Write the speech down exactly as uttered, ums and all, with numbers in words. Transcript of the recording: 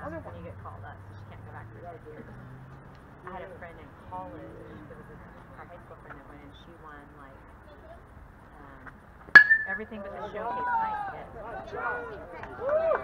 Yeah, when you get called up, so she can't go back for six years. I had a friend in college, there was a, our high school friend that went, and she won like um, everything but the showcase night kit.